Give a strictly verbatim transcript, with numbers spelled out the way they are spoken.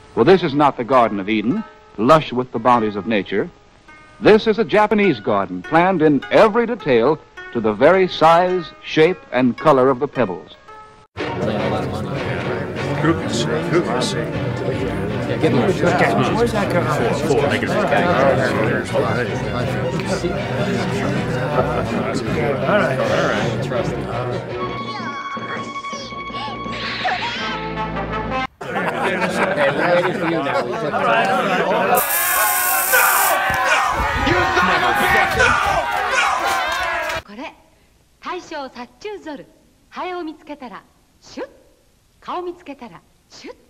Well, this is not the Garden of Eden, lush with the bounties of nature. This is a Japanese garden, planned in every detail to the very size, shape, and color of the pebbles. Cookies, cookies. Where's that coming from? Four, make it All right. All right, trust me. Okay, we're waiting for you now. We took All right, all right, all right. You son of a bitch! これ大将殺虫ゾルハエを見つけたらシュッ顔見つけたらシュッ